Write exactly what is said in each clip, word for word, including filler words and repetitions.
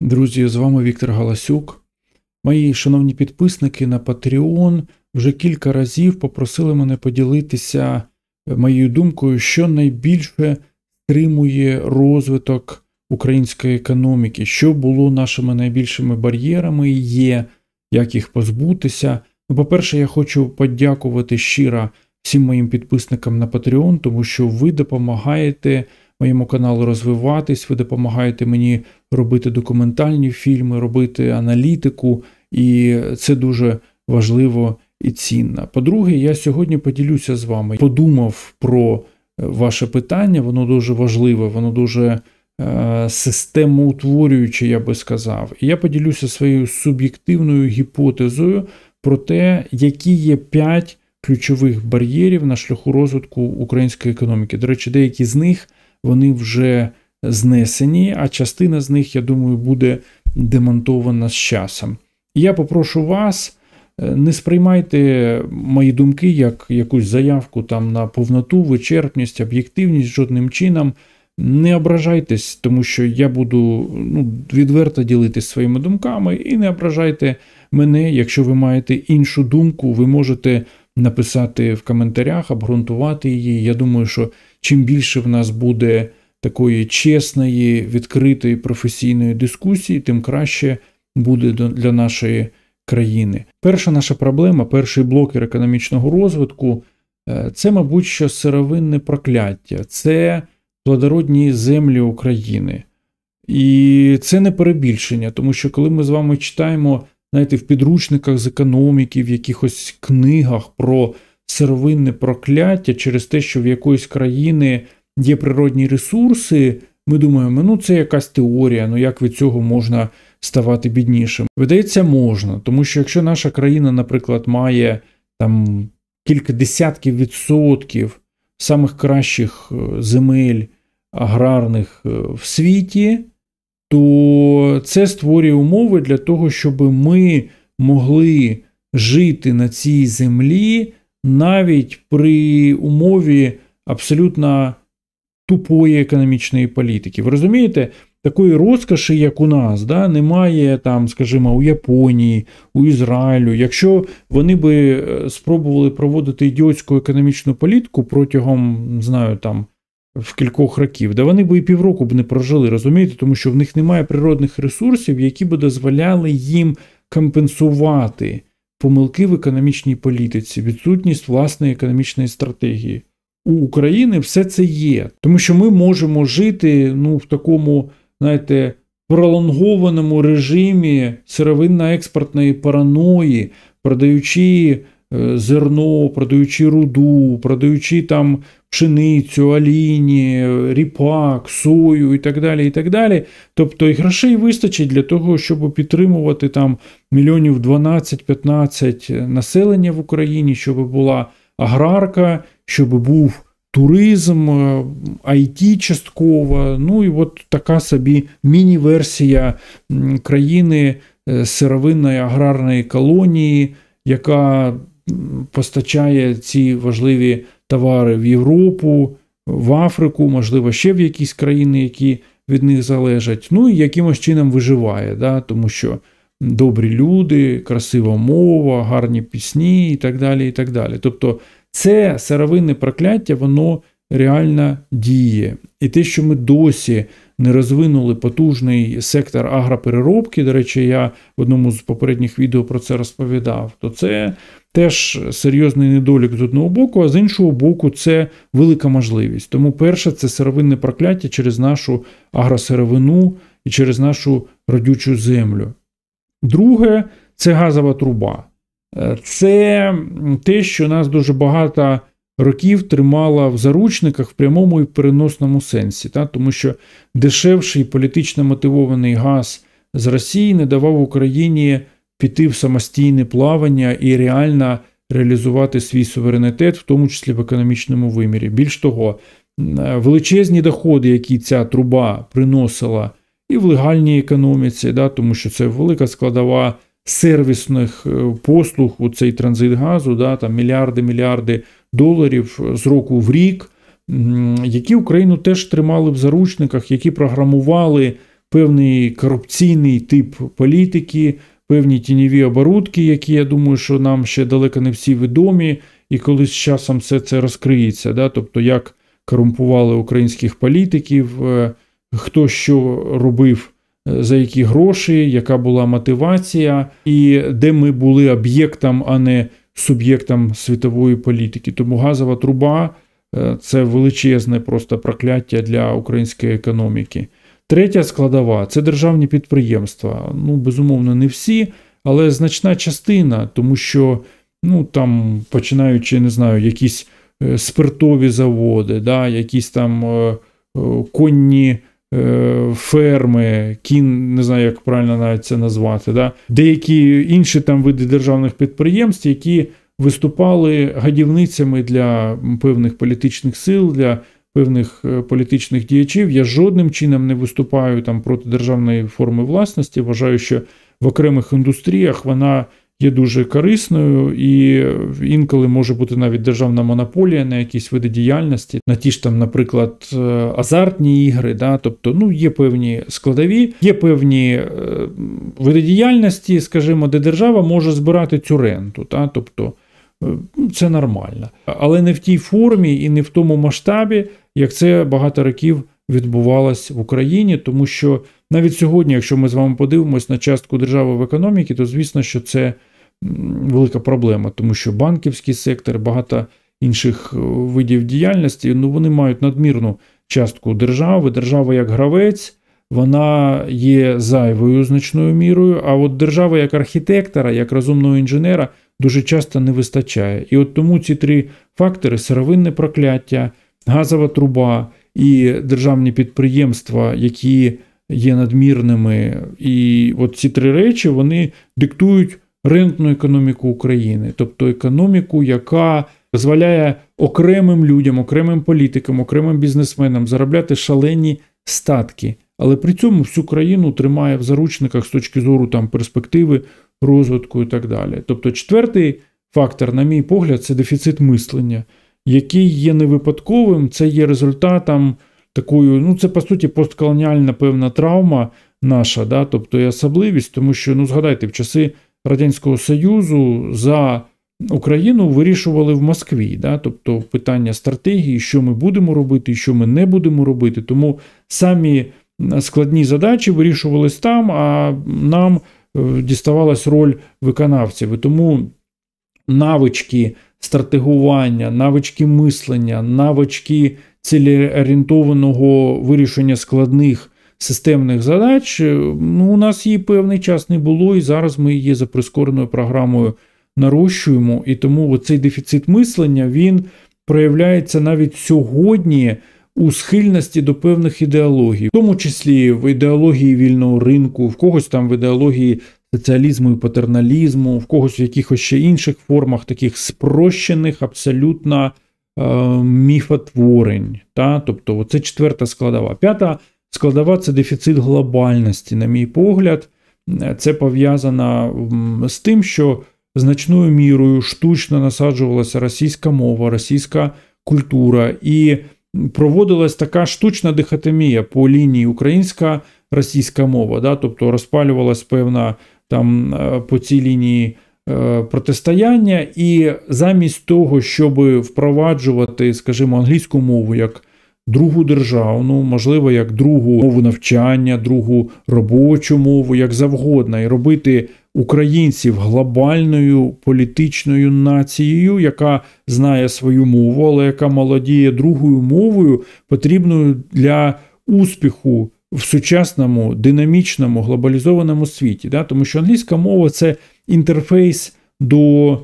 Друзі, з вами Віктор Галасюк. Мої шановні підписники на Patreon вже кілька разів попросили мене поділитися моєю думкою, що найбільше стримує розвиток української економіки, що було нашими найбільшими бар'єрами і є, як їх позбутися. Ну, по-перше, я хочу подякувати щиро всім моїм підписникам на Patreon, тому що ви допомагаєте моєму каналу розвиватись, ви допомагаєте мені робити документальні фільми, робити аналітику, і це дуже важливо і цінно. По-друге, я сьогодні поділюся з вами. Подумав про ваше питання, воно дуже важливе, воно дуже е, системоутворююче, я би сказав. І я поділюся своєю суб'єктивною гіпотезою про те, які є п'ять ключових бар'єрів на шляху розвитку української економіки. До речі, деякі з них вони вже знесені, а частина з них, я думаю, буде демонтована з часом. І я попрошу вас, не сприймайте мої думки як якусь заявку там на повноту, вичерпність, об'єктивність жодним чином. Не ображайтесь, тому що я буду ну, відверто ділитись своїми думками, і не ображайте мене, якщо ви маєте іншу думку, ви можете написати в коментарях, обґрунтувати її. Я думаю, що чим більше в нас буде такої чесної, відкритої, професійної дискусії, тим краще буде для нашої країни. Перша наша проблема, перший блокер економічного розвитку – це, мабуть, що сировинне прокляття, це плодородні землі України. І це не перебільшення, тому що коли ми з вами читаємо, знаєте, в підручниках з економіки, в якихось книгах про сировинне прокляття через те, що в якоїсь країни є природні ресурси, ми думаємо, ну це якась теорія, ну як від цього можна ставати біднішим? Видається, можна, тому що якщо наша країна, наприклад, має там кілька десятків відсотків самих кращих земель аграрних в світі, то це створює умови для того, щоб ми могли жити на цій землі навіть при умові абсолютно тупої економічної політики. Ви розумієте, такої розкоші, як у нас, да, немає там, скажімо, у Японії, у Ізраїлю. Якщо вони би спробували проводити ідіотську економічну політику протягом, не знаю, там, в кількох років, да вони б і півроку б не прожили, розумієте, тому що в них немає природних ресурсів, які б дозволяли їм компенсувати помилки в економічній політиці, відсутність власної економічної стратегії. У України все це є, тому що ми можемо жити ну, в такому, знаєте, пролонгованому режимі сировинно-експортної параної, продаючи зерно, продаючи руду, продаючи там пшеницю, олійні, ріпак, сою і так далі, і так далі. Тобто і грошей вистачить для того, щоб підтримувати там мільйонів дванадцять-п'ятнадцять населення в Україні, щоб була аграрка, щоб був туризм, ай ті частково, ну і от така собі міні-версія країни сировинної аграрної колонії, яка постачає ці важливі товари в Європу, в Африку, можливо, ще в якісь країни, які від них залежать, ну і якимось чином виживає, да? Тому що добрі люди, красива мова, гарні пісні і так далі, і так далі. Тобто це сировинне прокляття, воно реально діє. І те, що ми досі не розвинули потужний сектор агропереробки, до речі, я в одному з попередніх відео про це розповідав, то це теж серйозний недолік з одного боку, а з іншого боку це велика можливість. Тому перше, це сировинне прокляття через нашу агросировину і через нашу родючу землю. Друге, це газова труба. Це те, що нас дуже багато років тримало в заручниках в прямому і переносному сенсі. Та? Тому що дешевший політично мотивований газ з Росії не давав Україні піти в самостійне плавання і реально реалізувати свій суверенітет, в тому числі в економічному вимірі. Більш того, величезні доходи, які ця труба приносила і в легальній економіці, да, тому що це велика складова сервісних послуг у цей транзит газу, да, там мільярди-мільярди доларів з року в рік, які Україну теж тримали в заручниках, які програмували певний корупційний тип політики, певні тіньові оборудки, які, я думаю, що нам ще далеко не всі відомі, і колись з часом все це розкриється, да? Тобто як корумпували українських політиків, хто що робив, за які гроші, яка була мотивація, і де ми були об'єктом, а не суб'єктом світової політики. Тому газова труба – це величезне просто прокляття для української економіки. Третя складова – це державні підприємства. Ну, безумовно, не всі, але значна частина, тому що, ну, там, починаючи, не знаю, якісь спиртові заводи, да, якісь там е, конні е, ферми, кін, не знаю, як правильно навіть це назвати, да, деякі інші там види державних підприємств, які виступали гадівницями для певних політичних сил, для певних політичних діячів. Я жодним чином не виступаю там проти державної форми власності. Вважаю, що в окремих індустріях вона є дуже корисною і інколи може бути навіть державна монополія на якісь види діяльності, на ті ж там, наприклад, азартні ігри, да? Тобто, ну, є певні складові, є певні види діяльності, скажімо, де держава може збирати цю ренту, да? Тобто, це нормально. Але не в тій формі і не в тому масштабі, як це багато років відбувалось в Україні, тому що навіть сьогодні, якщо ми з вами подивимось на частку держави в економіці, то звісно, що це велика проблема, тому що банківський сектор, багато інших видів діяльності, ну, вони мають надмірну частку держави. Держава як гравець, вона є зайвою значною мірою, а от держава як архітектора, як розумного інженера дуже часто не вистачає. І от тому ці три фактори – сировинне прокляття, газова труба і державні підприємства, які є надмірними. І от ці три речі, вони диктують рентну економіку України. Тобто економіку, яка дозволяє окремим людям, окремим політикам, окремим бізнесменам заробляти шалені статки. Але при цьому всю країну тримає в заручниках з точки зору там, перспективи, розвитку і так далі. Тобто четвертий фактор, на мій погляд, це дефіцит мислення, який є не випадковим, це є результатом такою, ну це по суті постколоніальна певна травма наша, да, тобто і особливість, тому що, ну згадайте, в часи Радянського Союзу за Україну вирішували в Москві, да, тобто питання стратегії, що ми будемо робити і що ми не будемо робити, тому самі складні задачі вирішувались там, а нам діставалась роль виконавців. І тому навички стратегування, навички мислення, навички цілеорієнтованого вирішення складних системних задач, ну, у нас її певний час не було, і зараз ми її за прискореною програмою нарощуємо. І тому цей дефіцит мислення, він проявляється навіть сьогодні у схильності до певних ідеологій, в тому числі в ідеології вільного ринку, в когось там в ідеології соціалізму і патерналізму, в когось в якихось ще інших формах, таких спрощених абсолютно е, міфотворень. Та? Тобто це четверта складова. П'ята складова – це дефіцит глобальності, на мій погляд. Це пов'язано з тим, що значною мірою штучно насаджувалася російська мова, російська культура, і проводилась така штучна дихотомія по лінії українська-російська мова, да? Тобто розпалювалась певна там по цій лінії протистояння, і замість того, щоб впроваджувати, скажімо, англійську мову як другу державну, можливо, як другу мову навчання, другу робочу мову, як завгодно, і робити українців глобальною політичною нацією, яка знає свою мову, але яка молодіє другою мовою, потрібною для успіху в сучасному, динамічному, глобалізованому світі. Да? Тому що англійська мова – це інтерфейс до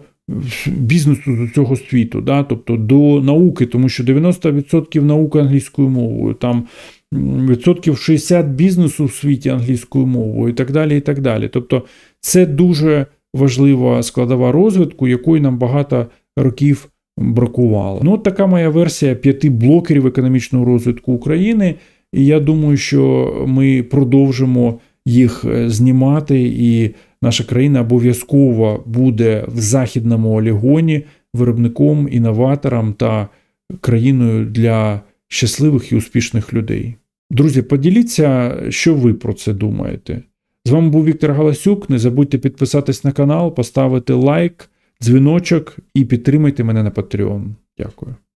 бізнесу з цього світу, да? Тобто до науки, тому що дев'яносто відсотків науки англійською мовою, там відсотків шістдесят бізнесу в світі англійською мовою і так далі, і так далі. Тобто це дуже важлива складова розвитку, якої нам багато років бракувало. Ну, от така моя версія п'яти блокерів економічного розвитку України, і я думаю, що ми продовжимо їх знімати, і наша країна обов'язково буде в західному олігоні виробником, інноватором та країною для щасливих і успішних людей. Друзі, поділіться, що ви про це думаєте. З вами був Віктор Галасюк. Не забудьте підписатись на канал, поставити лайк, дзвіночок і підтримайте мене на Patreon. Дякую.